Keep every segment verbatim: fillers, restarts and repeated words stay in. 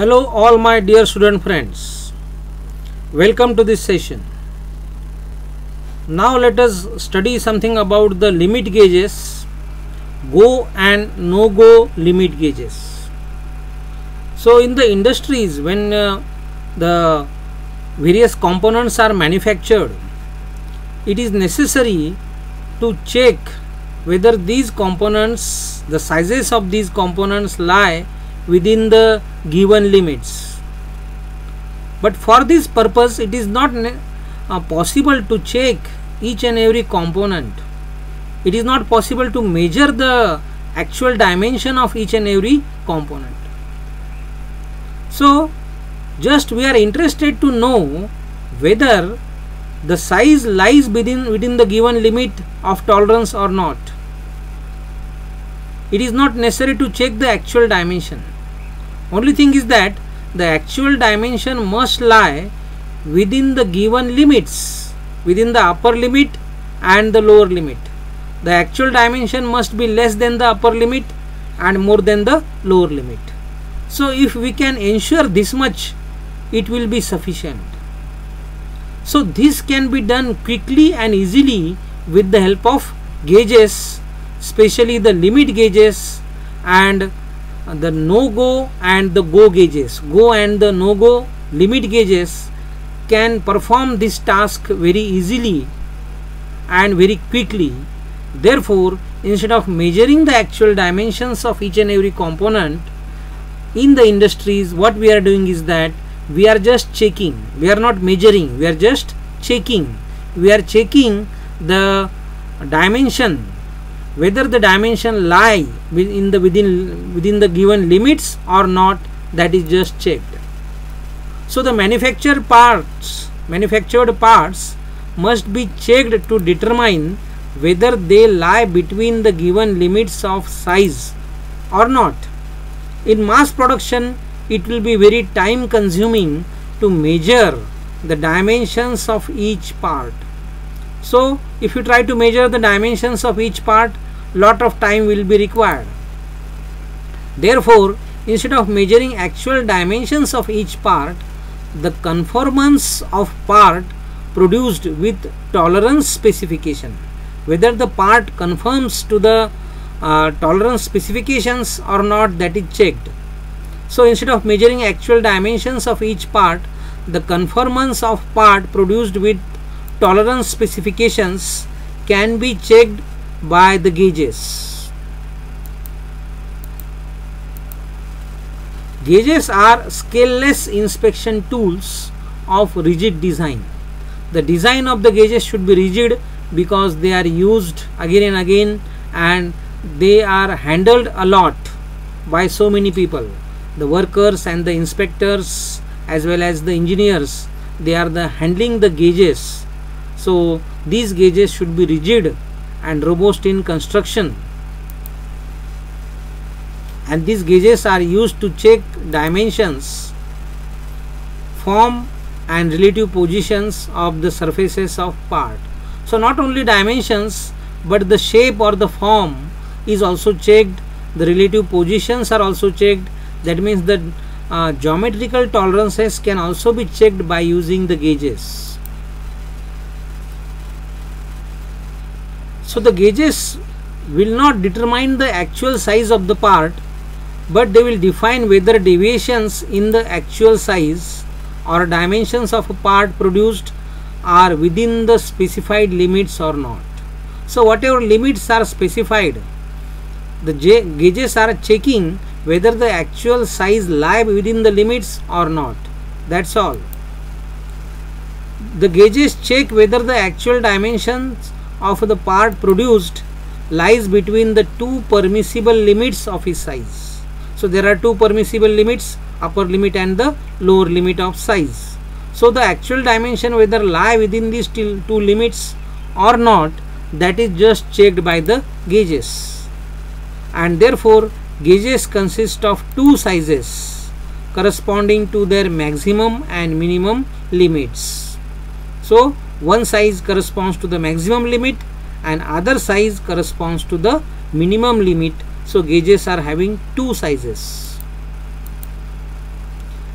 Hello all my dear student friends, welcome to this session. Now let us study something about the limit gauges, go and no go limit gauges. So in the industries, when uh, the various components are manufactured, it is necessary to check whether these components, the sizes of these components lie within the given limits. But for this purpose, it is not uh, possible to check each and every component. It is not possible to measure the actual dimension of each and every component. So just we are interested to know whether the size lies within within the given limit of tolerance or not. It is not necessary to check the actual dimension. Only thing is that the actual dimension must lie within the given limits, within the upper limit and the lower limit. The actual dimension must be less than the upper limit and more than the lower limit. So if we can ensure this much, it will be sufficient. So this can be done quickly and easily with the help of gauges, especially the limit gauges and the no-go and the go gauges. Go and the no-go limit gauges can perform this task very easily and very quickly. Therefore, instead of measuring the actual dimensions of each and every component in the industries, what we are doing is that we are just checking. We are not measuring, we are just checking. We are checking the dimension, whether the dimension lie within the within within the given limits or not, that is just checked. So the manufactured parts manufactured parts must be checked to determine whether they lie between the given limits of size or not. In mass production, it will be very time consuming to measure the dimensions of each part. So if you try to measure the dimensions of each part, lot of time will be required. Therefore, instead of measuring actual dimensions of each part, the conformance of part produced with tolerance specification, whether the part conforms to the uh, tolerance specifications or not, that is checked. So instead of measuring actual dimensions of each part, the conformance of part produced with tolerance specifications can be checked by the gauges. Gauges are scaleless inspection tools of rigid design. The design of the gauges should be rigid because they are used again and again and they are handled a lot by so many people. The workers and the inspectors as well as the engineers, they are the handling the gauges. So these gauges should be rigid and robust in construction, and these gauges are used to check dimensions, form and relative positions of the surfaces of part. So not only dimensions but the shape or the form is also checked, the relative positions are also checked. That means that uh, geometrical tolerances can also be checked by using the gauges. So the gauges will not determine the actual size of the part, but they will define whether deviations in the actual size or dimensions of a part produced are within the specified limits or not. So whatever limits are specified, the gauges are checking whether the actual size lie within the limits or not. That's all. The gauges check whether the actual dimensions of the part produced lies between the two permissible limits of its size. So there are two permissible limits, upper limit and the lower limit of size. So the actual dimension whether lie within these two limits or not, that is just checked by the gauges. And therefore gauges consist of two sizes corresponding to their maximum and minimum limits. So one size corresponds to the maximum limit and other size corresponds to the minimum limit. So gauges are having two sizes.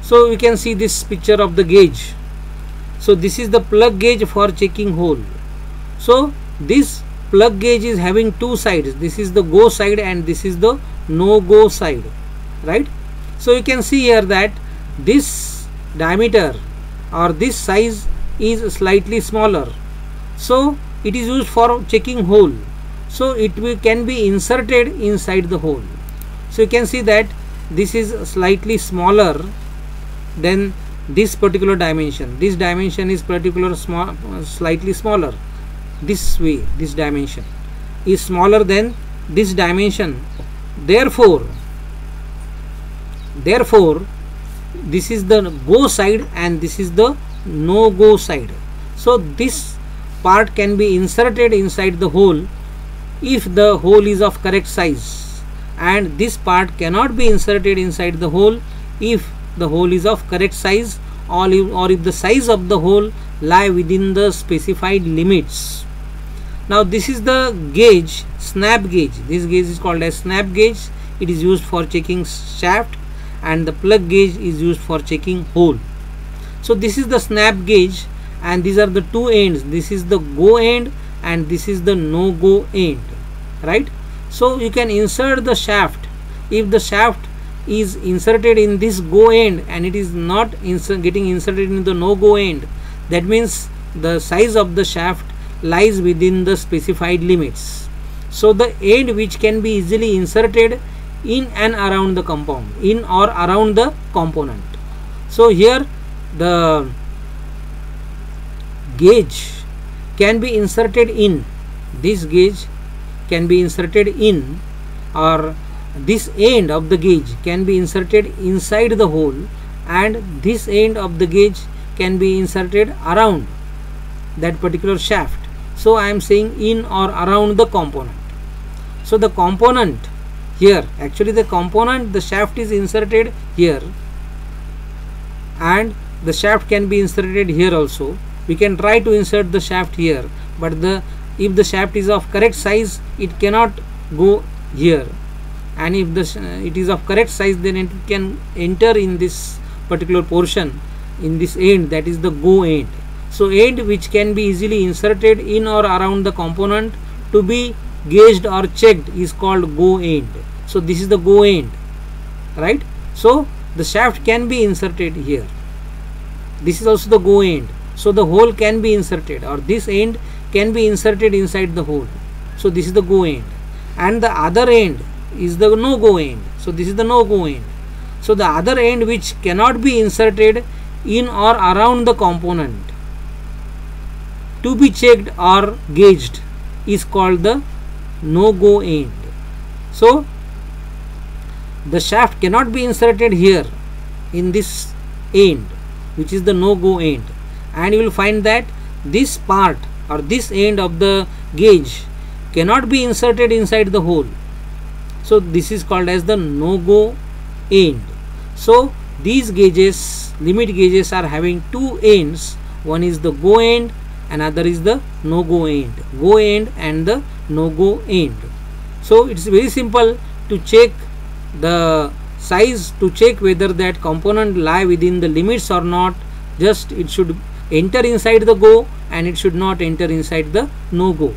So you can see this picture of the gauge. So this is the plug gauge for checking hole. So this plug gauge is having two sides. This is the go side and this is the no go side, right? So you can see here that this diameter or this size is slightly smaller, so it is used for checking hole. So it will, can be inserted inside the hole. So you can see that this is slightly smaller than this particular dimension. This dimension is particular small, slightly smaller. This way, this dimension is smaller than this dimension. Therefore, therefore, this is the go side and this is the no go side. So this part can be inserted inside the hole if the hole is of correct size, and this part cannot be inserted inside the hole if the hole is of correct size, or if, or if the size of the hole lie within the specified limits. Now this is the gauge, snap gauge. This gauge is called as snap gauge. It is used for checking shaft, and the plug gauge is used for checking hole. So this is the snap gauge, and these are the two ends. This is the go end and this is the no go end, right? So you can insert the shaft. If the shaft is inserted in this go end and it is not insert, getting inserted in the no go end, that means the size of the shaft lies within the specified limits. So the end which can be easily inserted in and around the compound, in or around the component. So here the gauge can be inserted in, this gauge can be inserted in, or this end of the gauge can be inserted inside the hole, and this end of the gauge can be inserted around that particular shaft. So I am saying in or around the component. So the component here, actually the component, the shaft is inserted here, and the shaft can be inserted here also. We can try to insert the shaft here, but the if the shaft is of correct size, it cannot go here, and if the it is of correct size, then it can enter in this particular portion, in this end, that is the go end. So end which can be easily inserted in or around the component to be gauged or checked is called go end. So this is the go end, right? So the shaft can be inserted here. This is also the go end. So the hole can be inserted, or this end can be inserted inside the hole. So this is the go end, and the other end is the no go end. So this is the no go end. So the other end which cannot be inserted in or around the component to be checked or gauged is called the no go end. So the shaft cannot be inserted here in this end, which is the no go end, and you will find that this part or this end of the gauge cannot be inserted inside the hole. So this is called as the no go end. So these gauges, limit gauges, are having two ends. One is the go end, another is the no go end. Go end and the no go end. So it's very simple to check the size, to check whether that component lie within the limits or not. Just it should enter inside the go and it should not enter inside the no go.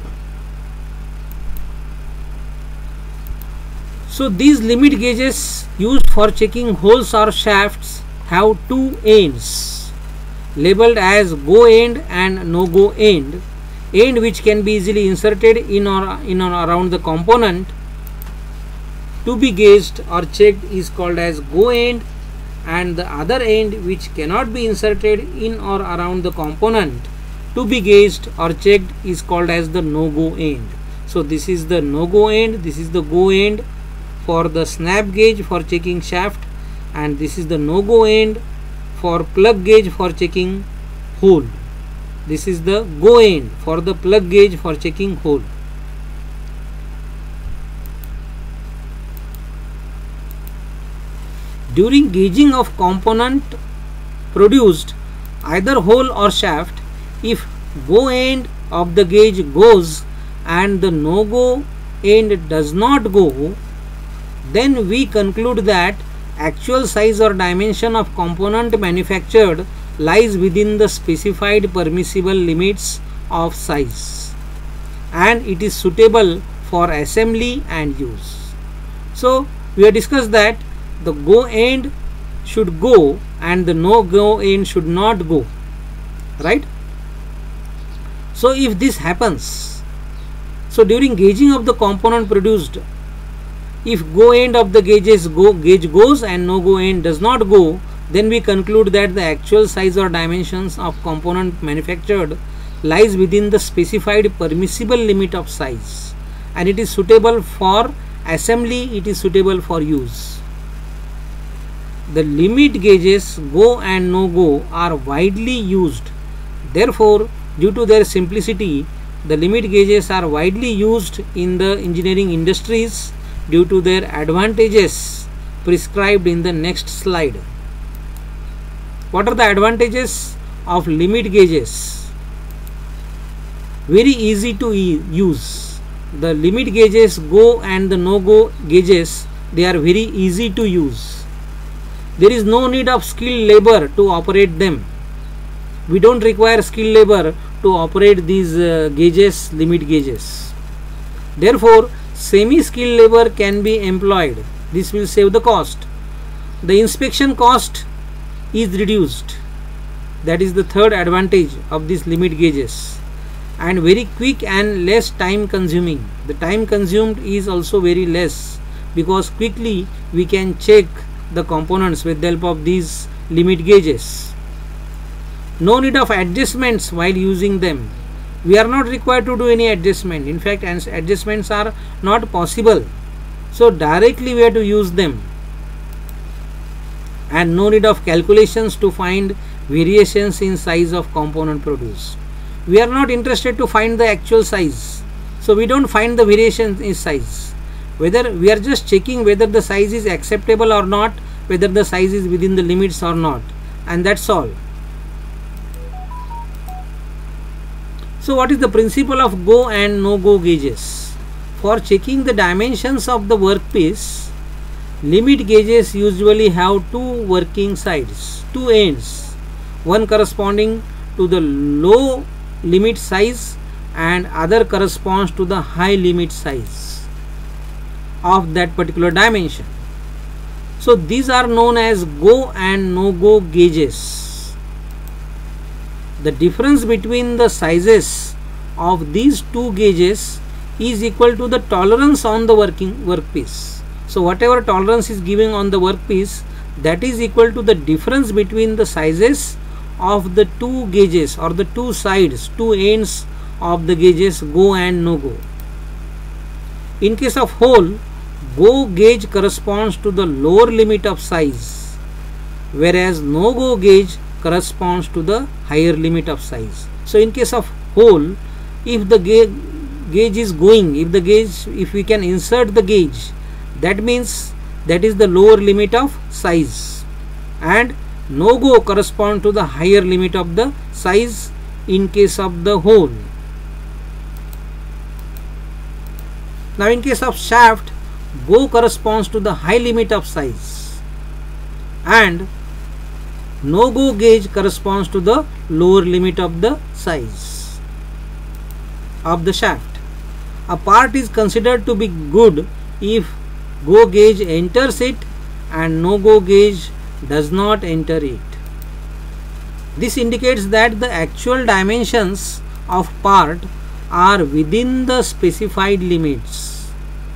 So these limit gauges used for checking holes or shafts have two ends labeled as go end and no go end. End which can be easily inserted in or in or around the component to be gauged or checked is called as go end, and the other end which cannot be inserted in or around the component to be gauged or checked is called as the no go end. So this is the no go end, this is the go end for the snap gauge for checking shaft, and this is the no go end for plug gauge for checking hole. This is the go end for the plug gauge for checking hole. During gauging of component produced, either hole or shaft, if go end of the gauge goes and the no go end does not go, then we conclude that actual size or dimension of component manufactured lies within the specified permissible limits of size, and it is suitable for assembly and use. So we have discussed that the go end should go and the no go end should not go, right? So if this happens, so during gauging of the component produced, if go end of the gauges go gauge goes and no go end does not go, then we conclude that the actual size or dimensions of component manufactured lies within the specified permissible limit of size, and it is suitable for assembly, it is suitable for use. The limit gauges go and no go are widely used. Therefore, due to their simplicity, the limit gauges are widely used in the engineering industries due to their advantages prescribed in the next slide. What are the advantages of limit gauges? Very easy to e use. The limit gauges go and the no go gauges, they are very easy to use. There is no need of skilled labor to operate them. We don't require skilled labor to operate these uh, gauges, limit gauges. Therefore, semi-skilled labor can be employed. This will save the cost. The inspection cost is reduced. That is the third advantage of these limit gauges. And very quick and less time consuming. The time consumed is also very less, because quickly we can check the components with the help of these limit gauges. No need of adjustments while using them. We are not required to do any adjustment. In fact, adjustments are not possible. So directly we have to use them. And no need of calculations to find variations in size of component produced. We are not interested to find the actual size. So we don't find the variations in size. Whether we are just checking whether the size is acceptable or not, whether the size is within the limits or not, and that's all. So what is the principle of go and no go gauges? For checking the dimensions of the workpiece, limit gauges usually have two working sides, two ends, one corresponding to the low limit size and other corresponds to the high limit size of that particular dimension. So these are known as go and no go gauges. The difference between the sizes of these two gauges is equal to the tolerance on the working workpiece. So whatever tolerance is given on the workpiece, that is equal to the difference between the sizes of the two gauges or the two sides, two ends of the gauges go and no go. In case of hole, go gauge corresponds to the lower limit of size, whereas no go gauge corresponds to the higher limit of size. So in case of hole, if the ga gauge is going, if the gauge, if we can insert the gauge, that means that is the lower limit of size, and no go correspond to the higher limit of the size in case of the hole. Now in case of shaft, go corresponds to the high limit of size and no go gauge corresponds to the lower limit of the size of the shaft. A part is considered to be good if go gauge enters it and no go gauge does not enter it. This indicates that the actual dimensions of part are within the specified limits.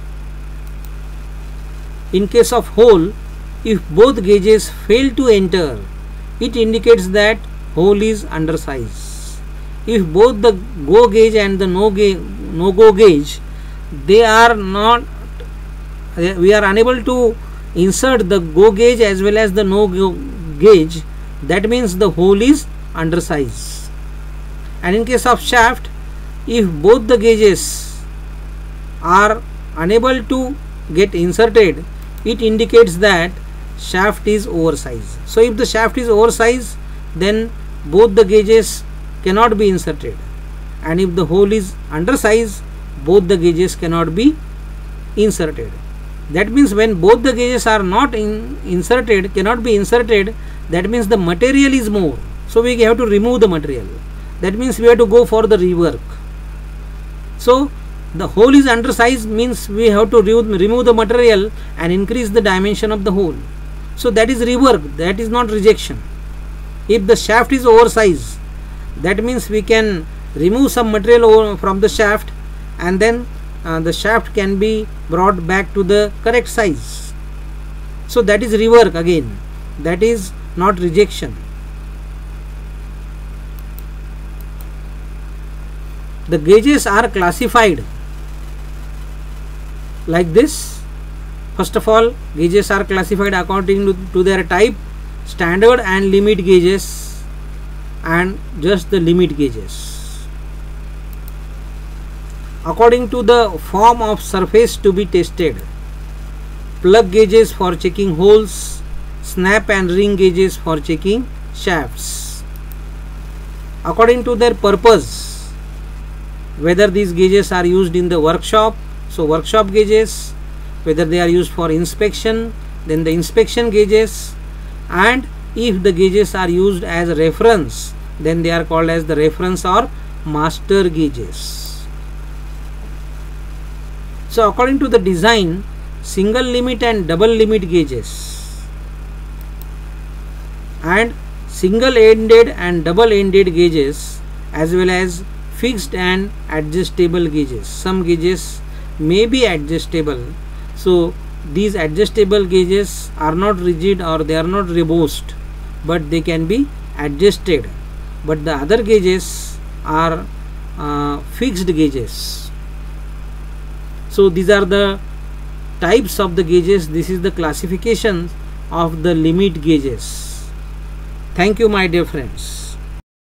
In case of hole, if both gauges fail to enter, it indicates that hole is undersized. If both the go gauge and the no, ga no go gauge, they are not, we are unable to insert the go gauge as well as the no go gauge, that means the hole is undersized. And in case of shaft, if both the gauges are unable to get inserted, it indicates that shaft is oversized. So if the shaft is oversized, then both the gauges cannot be inserted, and if the hole is undersized, both the gauges cannot be inserted. That means when both the gauges are not in, inserted, cannot be inserted, that means the material is more. So we have to remove the material. That means we have to go for the rework. So the hole is undersized means we have to re remove the material and increase the dimension of the hole. So that is rework, that is not rejection. If the shaft is oversized, that means we can remove some material from the shaft and then uh, the shaft can be brought back to the correct size. So that is rework again, that is not rejection. The gauges are classified like this. First of all, gauges are classified according to, to their type, standard and limit gauges, and just the limit gauges. According to the form of surface to be tested, plug gauges for checking holes, snap and ring gauges for checking shafts. According to their purpose, whether these gauges are used in the workshop, so workshop gauges, whether they are used for inspection, then the inspection gauges, and if the gauges are used as a reference, then they are called as the reference or master gauges. So according to the design, single limit and double limit gauges and single ended and double ended gauges, as well as fixed and adjustable gauges. Some gauges may be adjustable. So these adjustable gauges are not rigid or they are not rebossed, but they can be adjusted. But the other gauges are uh, fixed gauges. So these are the types of the gauges. This is the classification of the limit gauges. Thank you, my dear friends.